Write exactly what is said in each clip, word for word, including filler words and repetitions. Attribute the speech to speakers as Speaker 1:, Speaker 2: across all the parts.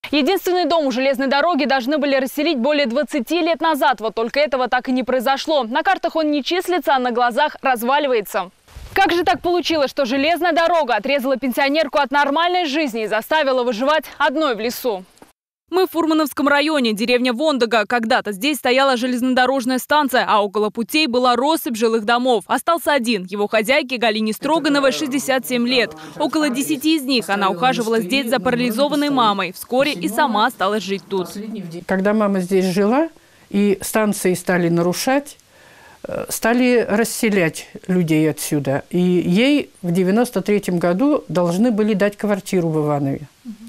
Speaker 1: Единственный дом у железной дороги должны были расселить более двадцати лет назад. Вот только этого так и не произошло. На картах он не числится, а на глазах разваливается. Как же так получилось, что железная дорога отрезала пенсионерку от нормальной жизни и заставила выживать одной в лесу? Мы в Фурмановском районе, деревня Вондога. Когда-то здесь стояла железнодорожная станция, а около путей была россыпь жилых домов. Остался один. Его хозяйке Галине Строгановой шестьдесят семь лет. Около десяти из них она ухаживала здесь за парализованной мамой. Вскоре и сама осталась жить тут.
Speaker 2: Когда мама здесь жила и станции стали нарушать, стали расселять людей отсюда. И ей в девяносто третьем году должны были дать квартиру в Иванове.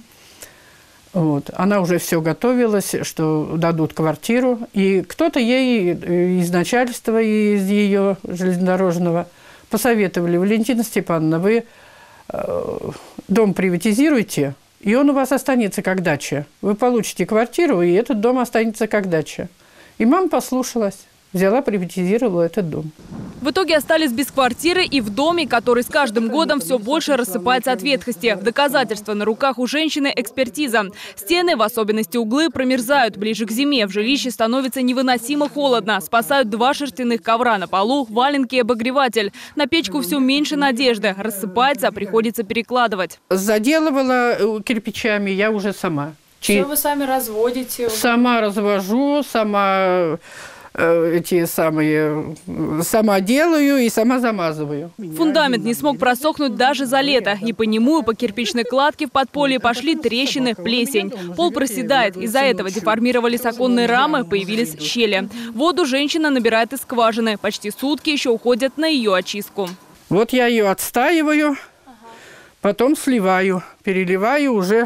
Speaker 2: Вот. Она уже все готовилась, что дадут квартиру. И кто-то ей из начальства, из ее железнодорожного посоветовали: Валентина Степановна, вы э, дом приватизируете, и он у вас останется как дача. Вы получите квартиру, и этот дом останется как дача. И мама послушалась. Взяла, приватизировала этот дом.
Speaker 1: В итоге остались без квартиры и в доме, который с каждым годом все больше рассыпается от ветхости. В доказательство на руках у женщины экспертиза. Стены, в особенности углы, промерзают. Ближе к зиме в жилище становится невыносимо холодно. Спасают два шерстяных ковра на полу, валенки и обогреватель. На печку все меньше надежды. Рассыпается, приходится перекладывать.
Speaker 2: Заделывала кирпичами я уже сама.
Speaker 1: Все вы сами разводите?
Speaker 2: Сама развожу, сама... эти самые, сама делаю и сама замазываю.
Speaker 1: Фундамент не смог просохнуть даже за лето. И по нему, и по кирпичной кладке в подполье пошли трещины, плесень. Пол проседает. Из-за этого деформировались оконные рамы, появились щели. Воду женщина набирает из скважины. Почти сутки еще уходят на ее очистку.
Speaker 2: Вот я ее отстаиваю, потом сливаю, переливаю уже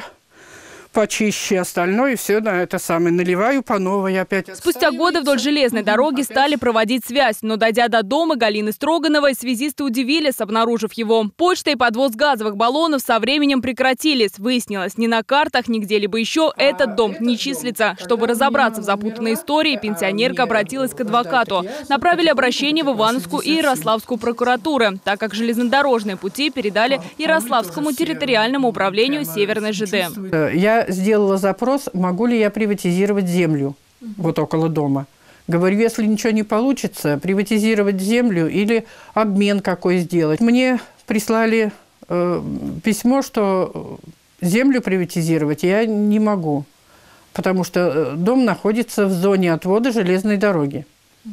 Speaker 2: почище, остальное все на это самое наливаю по новой опять.
Speaker 1: Спустя годы вдоль железной дороги стали проводить связь, но дойдя до дома Галины Строгановой, связисты удивились, обнаружив его. Почта и подвоз газовых баллонов со временем прекратились. Выяснилось, ни на картах, ни где-либо еще этот дом не числится. Чтобы разобраться в запутанной истории, пенсионерка обратилась к адвокату. Направили обращение в Ивановскую и Ярославскую прокуратуры, так как железнодорожные пути передали Ярославскому территориальному управлению Северной ЖД.
Speaker 2: Я сделала запрос, могу ли я приватизировать землю вот около дома. Говорю, если ничего не получится, приватизировать землю или обмен какой сделать. Мне прислали э, письмо, что землю приватизировать я не могу, потому что дом находится в зоне отвода железной дороги.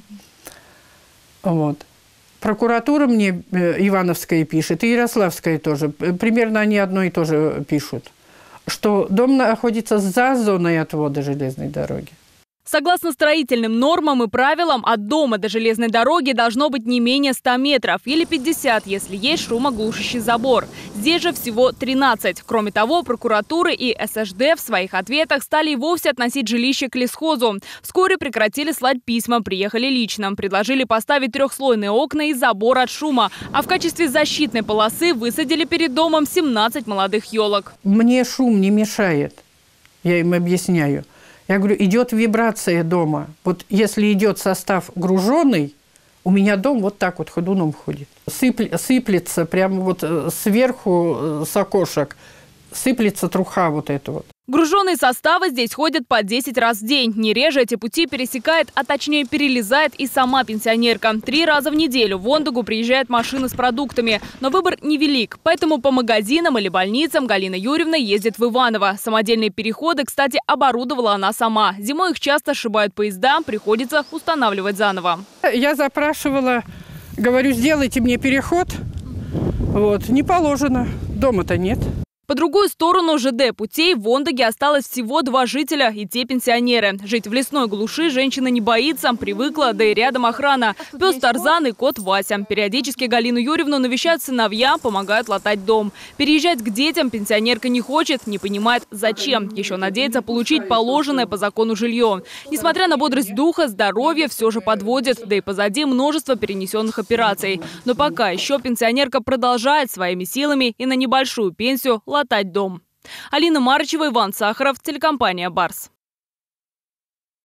Speaker 2: Вот. Прокуратура мне э, Ивановская пишет, и Ярославская тоже. Примерно они одно и то же пишут, что дом находится за зоной отвода железной дороги.
Speaker 1: Согласно строительным нормам и правилам, от дома до железной дороги должно быть не менее ста метров или пятидесяти, если есть шумоглушащий забор. Здесь же всего тринадцать. Кроме того, прокуратура и эс эш дэ в своих ответах стали и вовсе относить жилище к лесхозу. Вскоре прекратили слать письма, приехали лично. Предложили поставить трехслойные окна и забор от шума. А в качестве защитной полосы высадили перед домом семнадцать молодых елок.
Speaker 2: Мне шум не мешает, я им объясняю. Я говорю, идет вибрация дома. Вот если идет состав груженный, у меня дом вот так вот ходуном ходит. Сыпль, сыплется прямо вот сверху с окошек, сыплется труха вот эта вот.
Speaker 1: Груженные составы здесь ходят по десять раз в день. Не реже эти пути пересекает, а точнее перелезает и сама пенсионерка. Три раза в неделю в Вондогу приезжает машина с продуктами. Но выбор невелик. Поэтому по магазинам или больницам Галина Юрьевна ездит в Иваново. Самодельные переходы, кстати, оборудовала она сама. Зимой их часто сшибают поезда, приходится устанавливать заново.
Speaker 2: Я запрашивала, говорю, сделайте мне переход. Вот, не положено, дома-то нет.
Speaker 1: По другую сторону ЖД путей в Вондоге осталось всего два жителя, и те пенсионеры. Жить в лесной глуши женщина не боится, привыкла, да и рядом охрана. Пес Тарзан и кот Вася. Периодически Галину Юрьевну навещают сыновья, помогают латать дом. Переезжать к детям пенсионерка не хочет, не понимает зачем. Еще надеется получить положенное по закону жилье. Несмотря на бодрость духа, здоровье все же подводит, да и позади множество перенесенных операций. Но пока еще пенсионерка продолжает своими силами и на небольшую пенсию латать дом. Алина Марычева, Иван Сахаров, телекомпания «Барс».